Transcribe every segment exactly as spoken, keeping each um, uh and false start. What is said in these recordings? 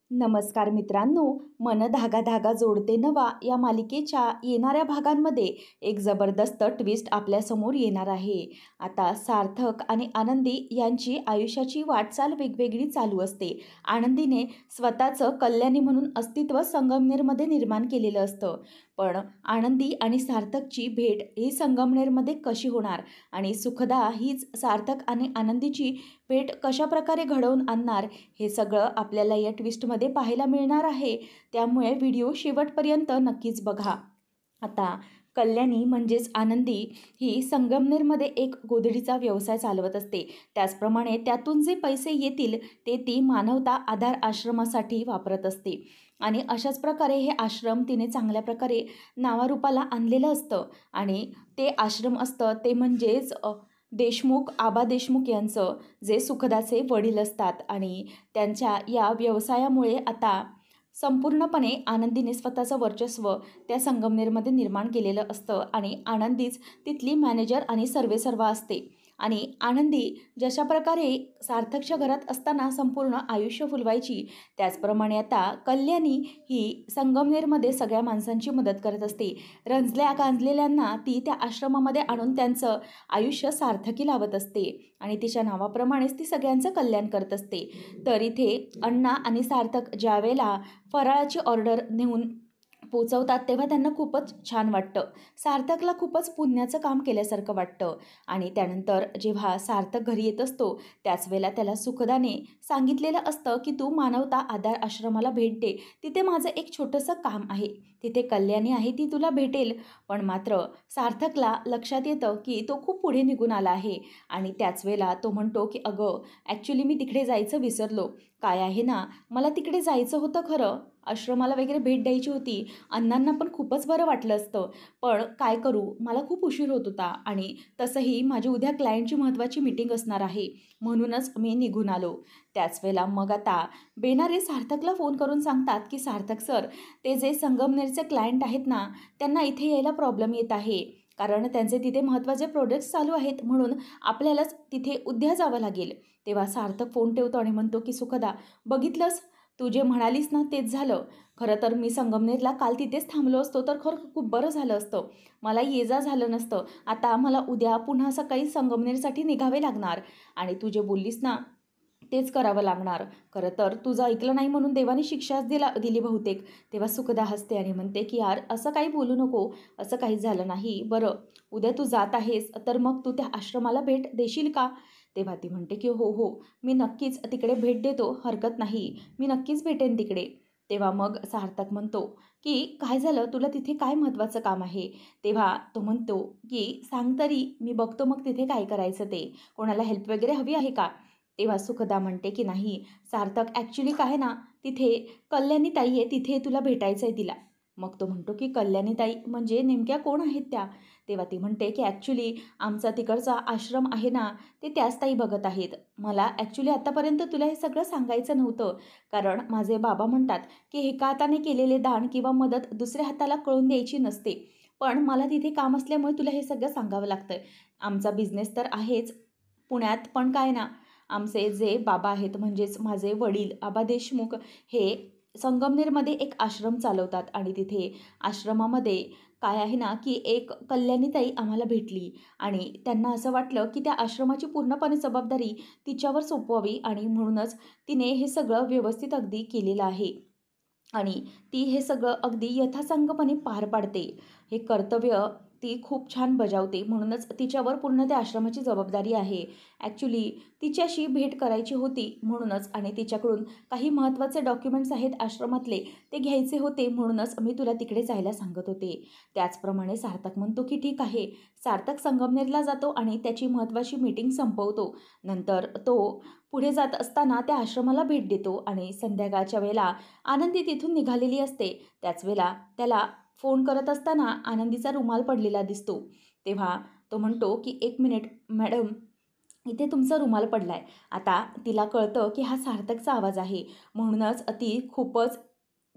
नमस्कार मित्रांनो, मन धागा धागा जोडते नवा या मालिकेच्या येणाऱ्या भागांमध्ये एक जबरदस्त ट्विस्ट आपल्यासमोर येणार आहे. आता सार्थक आणि आनंदी यांची आयुष्याची वाटचाल वेगवेगळी चालू असते. आनंदीने स्वतःचं कल्याणी म्हणून अस्तित्व संगमनेरमध्ये निर्माण केलेलं असतं. पण आनंदी आणि सार्थकची भेट ही संगमनेरमध्ये कशी होणार आणि सुखदा हीच सार्थक आणि आनंदीची भेट कशाप्रकारे घडवून आणणार, हे सगळं आपल्याला या ट्विस्टमध्ये पाहायला मिळणार आहे. त्यामुळे व्हिडिओ शेवटपर्यंत नक्कीच बघा. आता कल्याणी म्हणजेच आनंदी ही संगमनेरमध्ये एक गोधडीचा व्यवसाय चालवत असते. त्याचप्रमाणे त्यातून जे पैसे येतील ते ती मानवता आधार आश्रमासाठी वापरत असते. आणि अशाच प्रकारे हे आश्रम तिने चांगल्या प्रकारे नावारूपाला आणलेलं असतं. आणि ते आश्रम असतं ते म्हणजेच देशमुख आबा देशमुख यांचं, जे सुखदाचे वडील असतात. आणि त्यांच्या या व्यवसायामुळे आता संपूर्णपणे आनंदीने स्वतःचं वर्चस्व त्या संगमनेरमध्ये निर्माण केलेलं असतं. आणि आनंदीच तिथली मॅनेजर आणि सर्वेसर्वा असते. आणि आनंदी जशा प्रकारे सार्थकच्या घरात असताना संपूर्ण आयुष्य फुलवायची, त्याचप्रमाणे आता कल्याणी ही संगमनेरमध्ये सगळ्या माणसांची मदत करत असते. रंजल्या गांजलेल्यांना ती त्या आश्रमामध्ये आणून त्यांचं आयुष्य सार्थकी लावत असते. आणि तिच्या नावाप्रमाणेच ती सगळ्यांचं कल्याण करत असते. तर इथे अण्णा आणि सार्थक ज्यावेळेला फराळाची ऑर्डर नेऊन पोचवतात तेव्हा त्यांना खूपच छान वाटतं. सार्थकला खूपच पुण्याचं काम केल्यासारखं वाटतं. आणि त्यानंतर जेव्हा सार्थक घरी येत असतो त्याच वेळेला त्याला सुखदाने सांगितलेलं असतं की तू मानवता आधार आश्रमाला भेट दे, तिथे माझं एक छोटंसं काम आहे, तिथे कल्याणी आहे, ती तुला भेटेल. पण मात्र सार्थकला लक्षात येतं की तो खूप पुढे निघून आला आहे. आणि त्याच वेळेला तो म्हणतो की अगं, ॲक्च्युली मी तिकडे जायचं विसरलो. काय आहे ना, मला तिकडे जायचं होतं खरं, आश्रमाला वगैरे भेट द्यायची होती. अण्णांना पण खूपच बरं वाटलं असतं, पण काय करू, मला खूप उशीर होत होता. आणि तसंही माझी उद्या क्लायंटची महत्त्वाची मीटिंग असणार आहे, म्हणूनच मी निघून आलो. त्याच वेळेला मग आता बेनारे सार्थकला फोन करून सांगतात की सार्थक सर, ते जे संगमनेरचे क्लायंट आहेत ना, त्यांना इथे यायला प्रॉब्लेम येत आहे, कारण त्यांचे तिथे महत्त्वाचे प्रोजेक्ट्स चालू आहेत, म्हणून आपल्यालाच तिथे उद्या जावं लागेल. तेव्हा सार्थक फोन ठेवतो आणि म्हणतो की सुखदा, बघितलंस, तू जे म्हणालीस ना तेच झालं. खरं तर मी संगमनेरला काल तिथेच थांबलो असतो तर खरं खूप बरं झालं असतं, मला ये जा झालं नसतं. आता मला उद्या पुन्हा सकाळी संगमनेरसाठी निघावे लागणार. आणि तू जे बोललीस ना तेच करावं लागणार. खरं तर तुझं ऐकलं नाही म्हणून देवाने शिक्षाच दिला दिली बहुतेक. तेव्हा सुखदा हसते आणि म्हणते की यार, असं काही बोलू नको, असं काहीच झालं नाही. बरं, उद्या तू जात आहेस तर मग तू त्या आश्रमाला भेट देशील का? तेव्हा ती म्हणते की हो हो, मी नक्कीच तिकडे भेट देतो, हरकत नाही, मी नक्कीच भेटेन तिकडे. तेव्हा मग सार्थक म्हणतो की काय झालं, तुला तिथे काय महत्त्वाचं काम आहे? तेव्हा तो म्हणतो की सांग तरी, मी बघतो मग तिथे काय करायचं ते, कोणाला हेल्प वगैरे हवी आहे का? तेव्हा सुखदा म्हणते की नाही सार्थक, ॲक्च्युली काय ना, तिथे कल्याणी ताई आहे, तिथे तुला भेटायचं आहे तिला. मग तो म्हणतो की कल्याणी ताई म्हणजे नेमक्या कोण आहेत त्या? तेव्हा ती म्हणते की ॲक्च्युली आमचा तिकडचा आश्रम आहे ना, ते त्याच ताई बघत आहेत. मला ॲक्च्युली आत्तापर्यंत तुला हे सगळं सांगायचं नव्हतं, कारण माझे बाबा म्हणतात की एका हाताने केलेले दान किंवा मदत दुसऱ्या हाताला कळून द्यायची नसते. पण मला तिथे काम असल्यामुळे तुला हे सगळं सांगावं लागतं. आमचा बिझनेस तर आहेच पुण्यात, पण काय ना, आमचे जे बाबा आहेत म्हणजेच माझे वडील आबा देशमुख, हे संगमनेरमध्ये एक आश्रम चालवतात. आणि तिथे आश्रमामध्ये काय आहे ना, की एक कल्याणीताई आम्हाला भेटली आणि त्यांना असं वाटलं की त्या आश्रमाची पूर्णपणे जबाबदारी तिच्यावर सोपवावी, आणि म्हणूनच तिने हे सगळं व्यवस्थित अगदी केलेलं आहे. आणि ती हे सगळं अगदी यथासंगपणे पार पाडते. हे कर्तव्य ती खूप छान बजावते, म्हणूनच तिच्यावर पूर्ण त्या आश्रमाची जबाबदारी आहे. ॲक्च्युली तिच्याशी भेट करायची होती म्हणूनच, आणि तिच्याकडून काही महत्त्वाचे डॉक्युमेंट्स आहेत आश्रमातले, ते घ्यायचे होते, म्हणूनच मी तुला तिकडे जायला सांगत होते. त्याचप्रमाणे सार्थक म्हणतो की ठीक आहे. सार्थक संगमनेरला जातो आणि त्याची महत्त्वाची मीटिंग संपवतो. नंतर तो पुढे जात असताना त्या आश्रमाला भेट देतो. आणि संध्याकाळच्या वेळेला आनंदी तिथून निघालेली असते. त्याच वेळेला त्याला फोन करत असताना आनंदीचा रुमाल पडलेला दिसतो. तेव्हा तो म्हणतो की एक मिनिट मॅडम, इथे तुमचा रुमाल पडला आहे. आता तिला कळतं की हा सार्थकचा आवाज आहे, म्हणूनच ती खूपच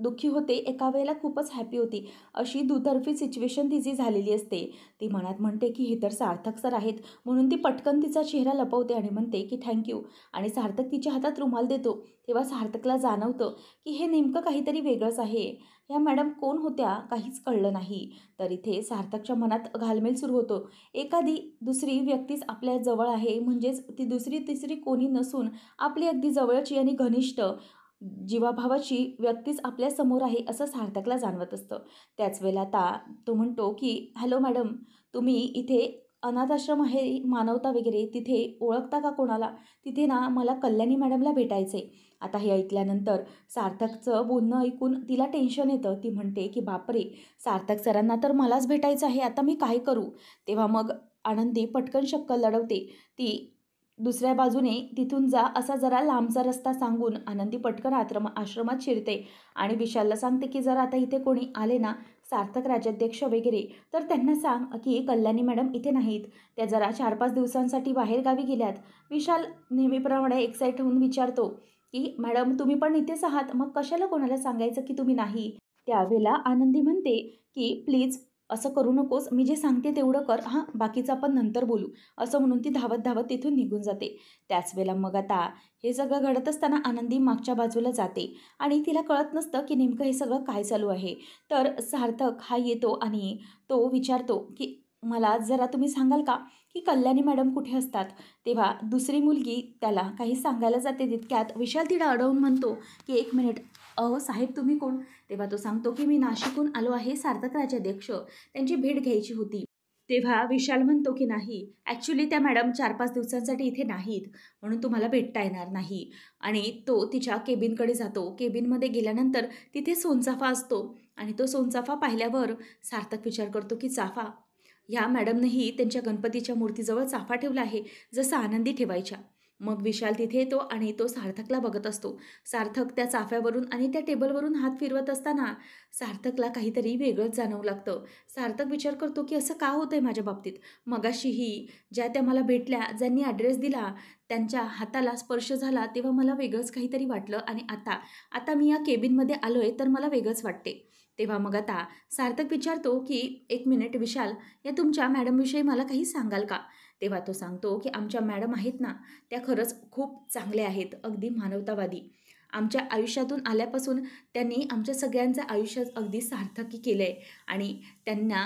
दुःखी होते, एका वेळेला खूपच हॅपी होती. अशी दुतर्फी सिच्युएशन तिची झालेली असते. ती मनात म्हणते की हे तर सार्थक सर आहेत, म्हणून ती पटकन तिचा चेहरा लपवते आणि म्हणते की थँक्यू. आणि सार्थक तिच्या हातात रुमाल देतो. तेव्हा सार्थकला जाणवतं की हे नेमकं काहीतरी वेगळंच आहे. ह्या मॅडम कोण होत्या काहीच कळलं नाही. तर इथे सार्थकच्या मनात घालमेल सुरू होतो. एखादी दुसरी व्यक्तीच आपल्या जवळ आहे, म्हणजेच ती दुसरी तिसरी कोणी नसून आपली अगदी जवळची आणि घनिष्ठ जीवाभावाची व्यक्तीच आपल्यासमोर आहे असं सार्थकला जाणवत असतं. त्याच वेळेला आता तो म्हणतो की हॅलो मॅडम, तुम्ही इथे अनाथ आश्रम आहे, मानवता वगैरे, तिथे ओळखता का कोणाला? तिथे ना मला कल्याणी मॅडमला भेटायचं आहे. आता हे ऐकल्यानंतर सार्थकचं बोलणं ऐकून तिला टेन्शन येतं. ती म्हणते की बापरे, सार्थक सरांना तर मलाच भेटायचं आहे, आता मी काय करू? तेव्हा मग आनंदी पटकन शक्कल लढवते. ती दुसऱ्या बाजूने तिथून जा असा जरा लांबचा रस्ता सांगून आनंदी पटकन आश्रमा आश्रमात शिरते आणि विशालला सांगते की जर आता इथे कोणी आले ना, सार्थक राज्याध्यक्ष वगैरे, तर त्यांना सांग की कल्याणी मॅडम इथे नाहीत, त्या जरा चार पाच दिवसांसाठी बाहेरगावी गेल्यात. विशाल नेहमीप्रमाणे एक्साईट होऊन विचारतो की मॅडम तुम्ही पण इथेच आहात, मग कशाला कोणाला सांगायचं की तुम्ही नाही? त्यावेळेला आनंदी म्हणते की प्लीज असं करू नकोस, मी जे सांगते तेवढं कर, हां बाकीचं आपण नंतर बोलू. असं म्हणून ती धावत धावत तिथून निघून जाते. त्याच वेळेला मग आता हे सगळं घडत असताना आनंदी मागच्या बाजूला जाते आणि तिला कळत नसतं की नेमकं हे सगळं काय चालू आहे. तर सार्थक हा येतो आणि तो विचारतो की मला जरा तुम्ही सांगाल का की कल्याणी मॅडम कुठे असतात? तेव्हा दुसरी मुलगी त्याला काही सांगायला जाते, तितक्यात विशाल तिला अडवून म्हणतो की एक मिनिट, अहो साहेब तुम्ही कोण? तेव्हा तो सांगतो की मी नाशिकहून आलो आहे, सार्थक राज्याध्यक्ष, त्यांची भेट घ्यायची होती. तेव्हा विशाल म्हणतो की नाही, ॲक्च्युली त्या मॅडम चार पाच दिवसांसाठी इथे नाहीत, म्हणून तुम्हाला भेटता येणार नाही. आणि तो तिच्या केबिनकडे जातो. केबिनमध्ये गेल्यानंतर तिथे सोनचाफा असतो आणि तो सोनचाफा पाहिल्यावर सार्थक विचार करतो की चाफा, ह्या मॅडमनेही त्यांच्या गणपतीच्या मूर्तीजवळ चाफा ठेवला आहे, जसं आनंदी ठेवायच्या. मग विशाल तिथे येतो आणि तो सार्थकला बघत असतो. सार्थक त्या चाफ्यावरून आणि त्या टेबलवरून हात फिरवत असताना सार्थकला काहीतरी वेगळंच जाणवू लागतं. सार्थक विचार करतो की असं का होतंय माझ्या बाबतीत? मगाशीही ज्या त्या मला भेटल्या, ज्यांनी ॲड्रेस दिला, त्यांच्या हाताला स्पर्श झाला तेव्हा मला वेगळंच काहीतरी वाटलं आणि आता आता मी या केबिनमध्ये आलोय तर मला वेगळंच वाटते. तेव्हा मग आता सार्थक विचारतो की एक मिनिट विशाल, या तुमच्या मॅडमविषयी मला काही सांगाल का? तेव्हा तो सांगतो की आमच्या मॅडम आहेत ना, त्या खरंच खूप चांगल्या आहेत, अगदी मानवतावादी. आमच्या आयुष्यातून आल्यापासून त्यांनी आमच्या सगळ्यांचं आयुष्य अगदी सार्थकी केलं आहे आणि त्यांना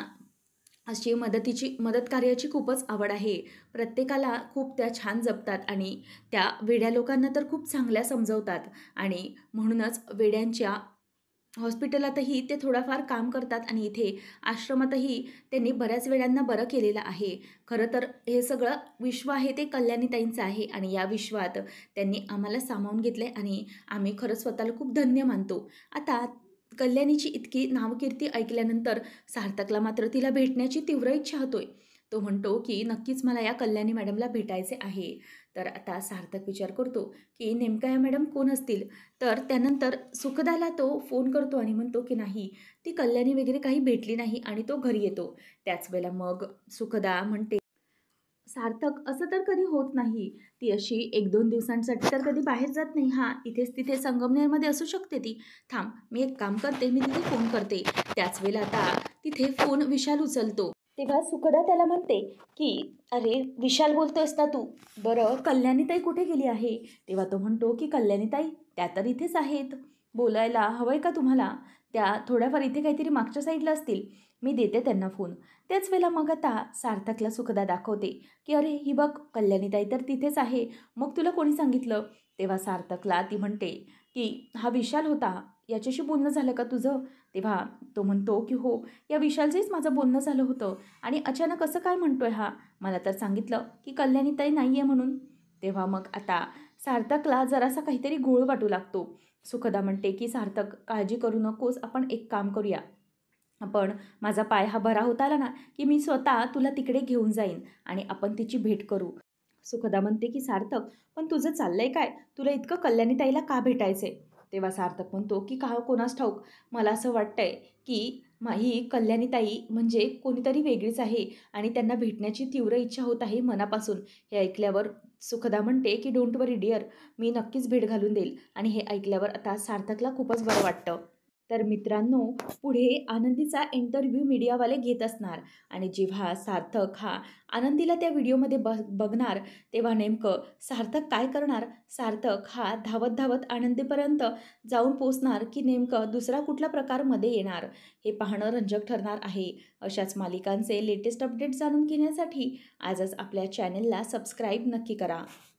अशी मदतीची मदत कार्याची खूपच आवड आहे. प्रत्येकाला खूप त्या छान जपतात आणि त्या वेड्या लोकांना तर खूप चांगल्या समजवतात आणि म्हणूनच वेड्यांच्या हॉस्पिटलातही ते थोडाफार काम करतात आणि इथे आश्रमातही त्यांनी बऱ्याच वेळांना बरं केलेलं आहे. खरं तर हे सगळं विश्व आहे ते कल्याणीताईंचं आहे आणि या विश्वात त्यांनी आम्हाला सामावून घेतलं आहे आणि आम्ही खरंच स्वतःला खूप धन्य मानतो. आता कल्याणीची इतकी नावकीर्ती ऐकल्यानंतर सार्थकला मात्र तिला भेटण्याची तीव्र इच्छा होतोय. तो म्हणतो की नक्कीच मला या कल्याणी मॅडमला भेटायचे आहे. तर आता सार्थक विचार करतो की नेमका या मॅडम कोण असतील? तर त्यानंतर सुखदाला तो फोन करतो आणि म्हणतो की नाही, ती कल्याणी वगैरे काही भेटली नाही आणि तो घरी येतो. त्याच वेळेला मग सुखदा म्हणते, सार्थक असं तर कधी होत नाही. ती अशी एक दोन दिवसांसाठी तर कधी बाहेर जात नाही. हां, इथेच तिथे संगमनेरमध्ये असू शकते ती. थांब, मी एक काम करते, मी तिथे फोन करते. त्याच वेळेला आता तिथे फोन विशाल उचलतो. तेव्हा सुखदा त्याला म्हणते की अरे विशाल बोलतोयस ना तू? बरं कल्याणीताई कुठे गेली आहे? तेव्हा तो म्हणतो की कल्याणीताई त्या तर इथेच आहेत. बोलायला हवंय का तुम्हाला? त्या थोड्याफार इथे काहीतरी मागच्या साईडला असतील. मी देते त्यांना फोन. त्याच वेळेला मग आता सार्थकला सुखदा दाखवते की अरे ही बघ, कल्याणीताई तर तिथेच आहे. मग तुला कोणी सांगितलं? तेव्हा सार्थकला ती म्हणते की हा विशाल होता, याच्याशी बोलणं झालं का तुझं? तेव्हा तो म्हणतो की हो, या विशालचेच माझं बोलणं झालं होतं आणि अचानक असं काय म्हणतोय हा? मला तर सांगितलं की कल्याणीताई नाही आहे म्हणून. तेव्हा मग आता सार्थकला जरासा काहीतरी घोळ वाटू लागतो. सुखदा म्हणते की सार्थक काळजी करू नकोस, आपण एक काम करूया, आपण माझा पाय हा बरा होत आला ना की मी स्वतः तुला तिकडे घेऊन जाईन आणि आपण तिची भेट करू. सुखदा म्हणते की सार्थक, पण तुझं चाललंय काय? तुला इतकं कल्याणीताईला का भेटायचंय? तेव्हा सार्थक म्हणतो की का कोणास ठाऊक, मला असं वाटतंय की मा ही कल्याणीताई म्हणजे कोणीतरी वेगळीच आहे आणि त्यांना भेटण्याची तीव्र इच्छा होत आहे मनापासून. हे ऐकल्यावर सुखदा म्हणते की डोंट वरी डिअर, मी नक्कीच भेट घालून देईल. आणि हे ऐकल्यावर आता सार्थकला खूपच बरं वाटतं. तर मित्रांनो, पुढे आनंदीचा इंटरव्ह्यू मीडियावाले घेत असणार आणि जेव्हा सार्थक हा आनंदीला त्या व्हिडिओमध्ये ब बघणार तेव्हा नेमकं सार्थक काय करणार? सार्थक हा धावत धावत आनंदीपर्यंत जाऊन पोहोचणार की नेमकं दुसरा कुठला प्रकारमध्ये येणार? हे पाहणं रंजक ठरणार आहे. अशाच मालिकांचे लेटेस्ट अपडेट जाणून घेण्यासाठी आजच आपल्या चॅनेलला सबस्क्राईब नक्की करा.